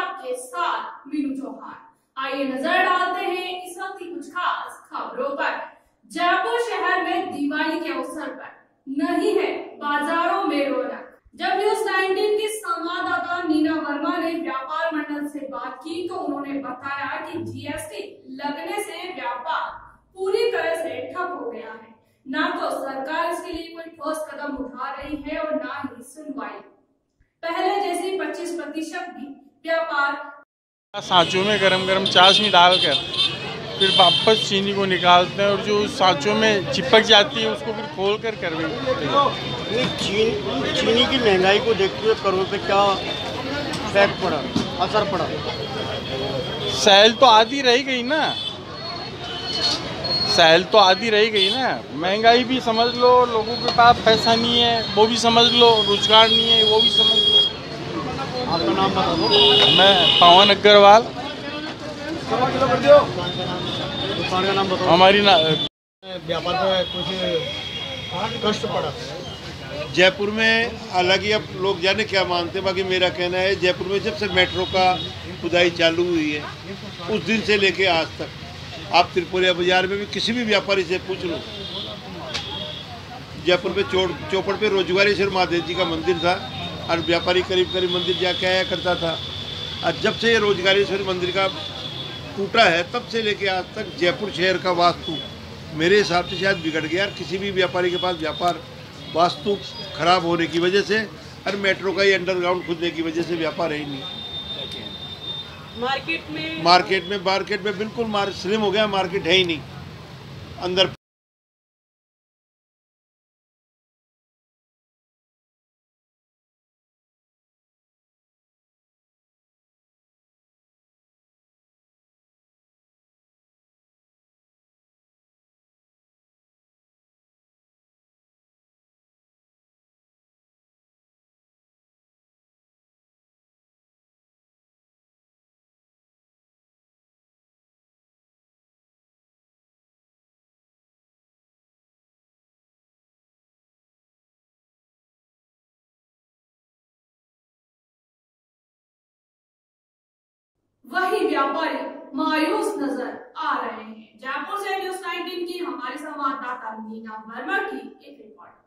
आपके साथ मीनू चौहान। आइए नजर डालते हैं इस वक्त की कुछ खास खबरों पर। जयपुर शहर में दिवाली के अवसर पर नहीं है बाजारों में रौनक। जब न्यूज़ 19 की संवाददाता नीना वर्मा ने व्यापार मंडल से बात की तो उन्होंने बताया कि जीएसटी लगने से व्यापार पूरी तरह से ठप हो गया है। ना तो सरकार इसके लिए कोई ठोस कदम उठा रही है और ना ही सुनवाई। पहले जैसी 25% भी व्यापार सांचों में गरम गरम चाशनी डालकर फिर वापस चीनी को निकालते हैं और जो सांचों में चिपक जाती है उसको फिर खोल कर चीनी की महंगाई को देखते हुए करों पे क्या इफेक्ट पड़ा, असर पड़ा? सेल तो आधी रह गई ना, सेल तो आधी रह गई ना। महंगाई भी समझ लो, लोगों के पास पैसा नहीं है वो भी समझ लो, रोजगार नहीं है वो भी समझ लो। आपका नाम बता दो। मैं पवन अग्रवाल। दुकान का नाम बताओ। हमारी व्यापार में कुछ कष्ट पड़ा? जयपुर में हालांकि अब लोग जाने क्या मानते हैं, बाकी मेरा कहना है जयपुर में जब से मेट्रो का खुदाई चालू हुई है उस दिन से लेके आज तक आप त्रिपुरा बाजार में भी किसी भी व्यापारी से पूछ लो, जयपुर में चौपड़ पे रोजगारेश्वर महादेव जी का मंदिर था और व्यापारी करीब करीब मंदिर जाके आया करता था। और जब से ये रोजगारेश्वर मंदिर का टूटा है तब से लेके आज तक जयपुर शहर का वास्तु मेरे हिसाब से शायद बिगड़ गया। किसी भी व्यापारी के पास व्यापार वास्तु खराब होने की वजह से और मेट्रो का ही अंडरग्राउंड खुदने की वजह से व्यापार है ही नहीं। मार्केट में बिल्कुल स्लिम हो गया, मार्केट है ही नहीं अंदर। वही व्यापारी मायूस नजर आ रहे हैं। जयपुर से न्यूज़ 19 की हमारी संवाददाता नीना वर्मा की एक रिपोर्ट।